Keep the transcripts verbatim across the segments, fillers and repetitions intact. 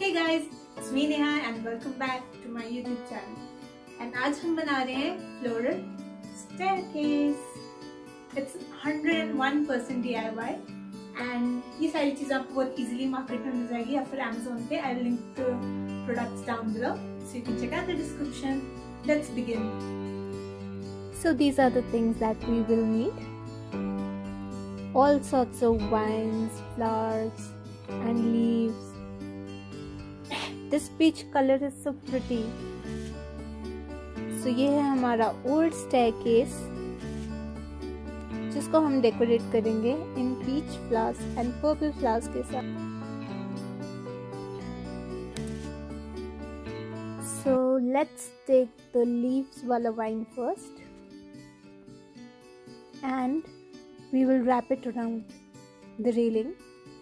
Hey guys, it's me Neha and welcome back to my YouTube channel. And आज हम बना रहे हैं floral staircase. It's one hundred one percent D I Y and ये सारी चीजें आपको बहुत easily market में मिल जाएगी या फिर Amazon पे. I'll link the products down below so you can check out the description. Let's begin. So these are the things that we will need. All sorts of vines, flowers and leaves. This peach color is so pretty. So ये है हमारा old staircase जिसको हम decorate करेंगे in peach flowers and purple flowers के साथ. So let's take the leaves वाला vine first and we will wrap it around the railing.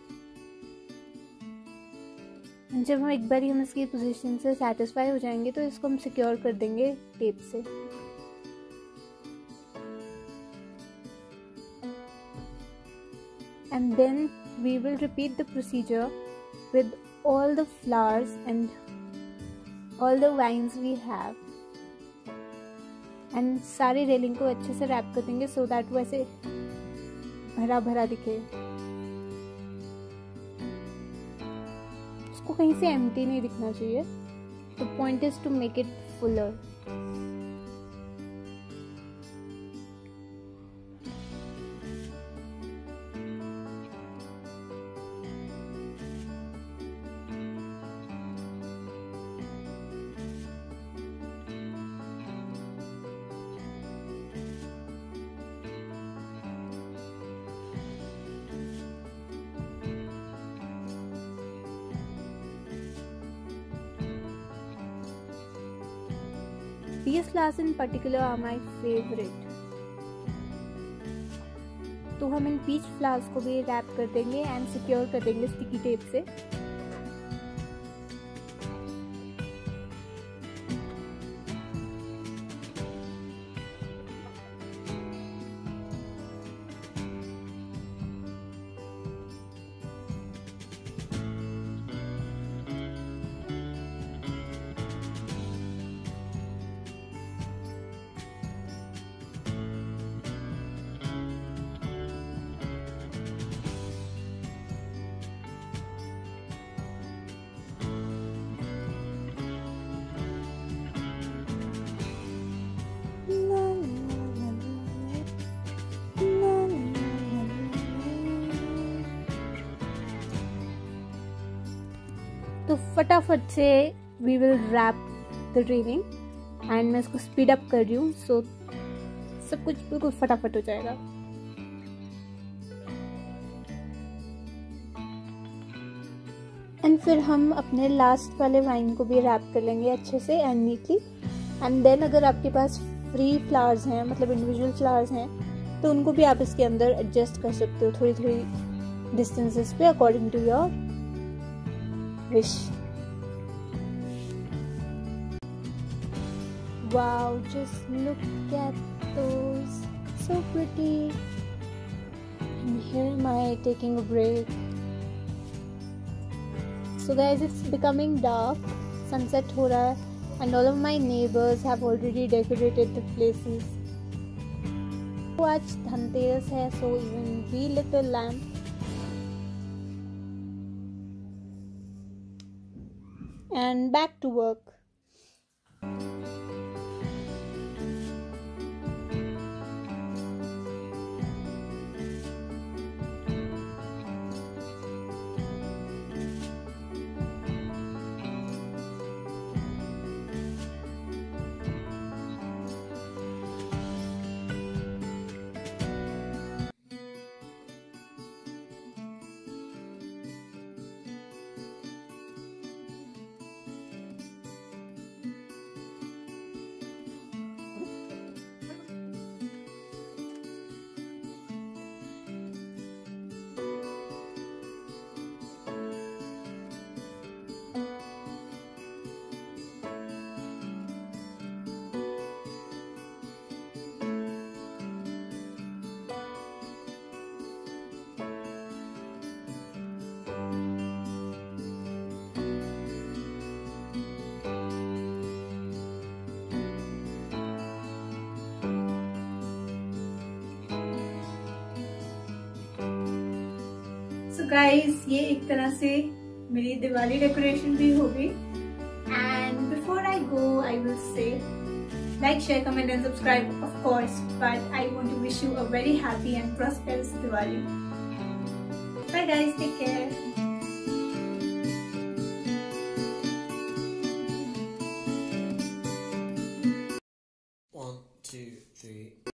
जब हम एक बार हम इसकी पोजीशन से सेटिस्फाई हो जाएंगे तो इसको हम सिक्योर कर देंगे टेप से. And then we will repeat the procedure with all the flowers and all the vines we have. And सारी रेलिंग को अच्छे से रैप कर देंगे so that वो ऐसे भरा भरा दिखे. उसको कहीं से एम्प्टी नहीं दिखना चाहिए. The point is to make it fuller. These flowers in particular are my favorite. तो हम इन पीच फ्लावर्स को भी रैप कर देंगे एंड सिक्योर कर देंगे स्टिकी टेप से. तो फटाफट से we will wrap the railing and मैं इसको स्पीड अप कर रही हूँ so सब कुछ बिल्कुल फटाफट हो जाएगा. एंड फिर हम अपने लास्ट वाले वाइन को भी रैप कर लेंगे अच्छे से एंड नीटली. एंड देन अगर आपके पास फ्री फ्लावर्स हैं मतलब इंडिविजुअल फ्लावर्स हैं तो उनको भी आप इसके अंदर एडजस्ट कर सकते हो थोड़ी थोड़ी डिस्टेंसेस पे according to your wish. Wow, just look at those, so pretty. And here am I taking a break. So guys, it's becoming dark, sunset ho raha hai and all of my neighbors have already decorated the places. So आज धनतेरस है so even we lit a lamp. And back to work. So guys ये एक तरह से मेरी Diwali decoration भी हो गई। And before I go I will say like, share, comment and subscribe of course, but I want to wish you a very happy and prosperous Diwali. Bye guys, take care.